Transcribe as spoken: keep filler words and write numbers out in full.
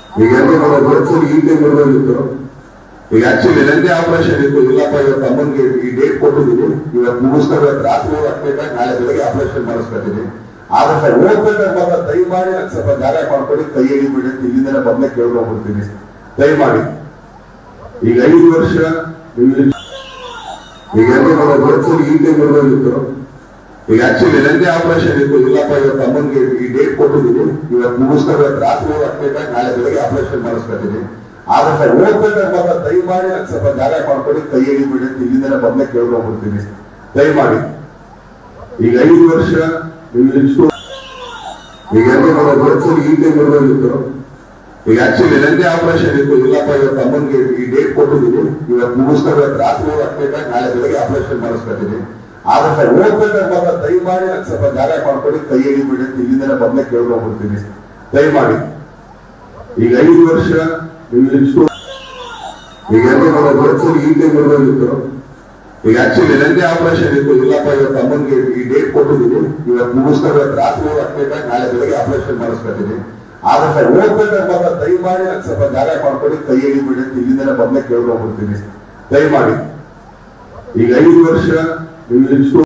ಈಗ ವರ್ಷದಲ್ಲಿ ಈ ಟೈಮ್ ಇರೋದಿತ್ತು. ಈಗ ಆಕ್ಚುಲಿ ನಂದೇ ಆಪರೇಷನ್ ಇತ್ತು. ಇಲ್ಲಪ್ಪ ಇವತ್ತು ಅಮ್ಮನ್ಗೆ ಈ ಡೇಟ್ ಕೊಟ್ಟಿದ್ದೀನಿ, ಇವತ್ತು ಮುಗಿಸ್ತಾರೆ, ಇವತ್ತು ರಾತ್ರಿ ಹೋಗಿ ನಾಳೆ ಬೆಳಗ್ಗೆ ಆಪರೇಷನ್ ಮಾಡಿಸ್ಕೊತೀನಿ. ಆದ್ರೆ ಹೋಗ್ಬೇಕಾದ್ರೆ ಮಾತ್ರ ದಯಮಾಡಿ ನಾನು ಸ್ವಲ್ಪ ಜಾಗ ಮಾಡ್ಕೊಂಡು ಕೈ ಹಿಡಿಬಿಡಿ ಅಂತ ಇಲ್ಲಿಂದನೇ ಮೊದಲೇ ಕೇಳ್ಕೊಂಡ್ಬಿಡ್ತೀನಿ, ದಯಮಾಡಿ. ಈಗ ಐದು ವರ್ಷ ಈಗ ವರ್ಷದಲ್ಲಿ ಈ ಟೈಮ್ ಇರೋದಿತ್ತು. ಈಗ ಆಕ್ಚುಲಿ ನಂದೇ ಆಪರೇಷನ್ ಇತ್ತು. ಇಲ್ಲಪ್ಪ ಇವತ್ತು ಅಮ್ಮನ್ಗೆ ಈ ಡೇಟ್ ಕೊಟ್ಟಿದ್ದೀನಿ, ಇವತ್ತು ಮುಗಿಸ್ತಾರೆ, ಇವತ್ತು ರಾತ್ರಿ ಹೋಗಿ ನಾಳೆ ಬೆಳಗ್ಗೆ ಆಪರೇಷನ್ ಮಾಡಿಸ್ಕೊತೀನಿ. ಆದ್ರೆ ಹೋಗ್ಬೇಕಾದ್ರೆ ಮಾತ್ರ ದಯಮಾಡಿ ನಾನು ಸ್ವಲ್ಪ ಜಾಗ ಮಾಡ್ಕೊಂಡು ಕೈ ಹಿಡಿಬಿಡಿ ಅಂತ ಇಲ್ಲಿಂದನೇ ಮೊದಲೇ ಕೇಳ್ಕೊಂಡ್ಬಿಡ್ತೀನಿ, ದಯಮಾಡಿ. ಈಗ ಐದು ವರ್ಷ ಈಗ ವರ್ಷದಲ್ಲಿ ಈ ಟೈಮ್ ಇರೋದಿತ್ತು. ಈಗ ಆಕ್ಚುಲಿ ನಂದೇ ಆಪರೇಷನ್ ಇತ್ತು. ಇಲ್ಲಪ್ಪ ಇವತ್ತು ಅಮ್ಮನ್ಗೆ ಈ ಡೇಟ್ ಕೊಟ್ಟಿದ್ದೀನಿ, ಇವತ್ತು ಮುಗಿಸ್ತಾರೆ, ಇವತ್ತು ರಾತ್ರಿ ಹೋಗಿ ನಾಳೆ ಬೆಳಗ್ಗೆ ಆಪರೇಷನ್ ಮಾಡಿಸ್ಕೊತೀನಿ. ಆದ್ರೆ ಹೋಗ್ಬೇಕಾದ್ರೆ ಮಾತ್ರ ದಯಮಾಡಿ ನಾನು ಸ್ವಲ್ಪ ಜಾಗ ಮಾಡ್ಕೊಂಡು ಕೈ ಹಿಡಿಬಿಡಿ ಅಂತ ಇಲ್ಲಿಂದನೇ ಮೊದಲೇ ಕೇಳ್ಕೊಂಡ್ಬಿಡ್ತೀನಿ, ದಯಮಾಡಿ. ಈಗ ಐದು ವರ್ಷ ಈಗ ವರ್ಷದಲ್ಲಿ ಈ ಟೈಮ್ ಇರೋದಿತ್ತು. ಈಗ ಆಕ್ಚುಲಿ ನಂದೇ ಆಪರೇಷನ್ ಇತ್ತು. ಇಲ್ಲಪ್ಪ ಇವತ್ತು ಅಮ್ಮನ್ಗೆ ಈ ಡೇಟ್ ಕೊಟ್ಟಿದ್ದೀನಿ, ಇವತ್ತು ಮುಗಿಸ್ತಾರೆ, ಇವತ್ತು ರಾತ್ರಿ ಹೋಗಿ ನಾಳೆ ಬೆಳಗ್ಗೆ ಆಪರೇಷನ್ ಮಾಡಿಸ್ಕೊತೀನಿ. ಆದ್ರೆ ಹೋಗ್ಬೇಕಾದ್ರೆ ಮಾತ್ರ ದಯಮಾಡಿ ನಾನು ಸ್ವಲ್ಪ ಜಾಗ ಮಾಡ್ಕೊಂಡು ಕೈ ಹಿಡಿಬಿಡಿ ಅಂತ ಇಲ್ಲಿಂದನೇ ಮೊದಲೇ ಕೇಳ್ಕೊಂಡ್ಬಿಡ್ತೀನಿ, ದಯಮಾಡಿ. ಈಗ ಐದು ವರ್ಷ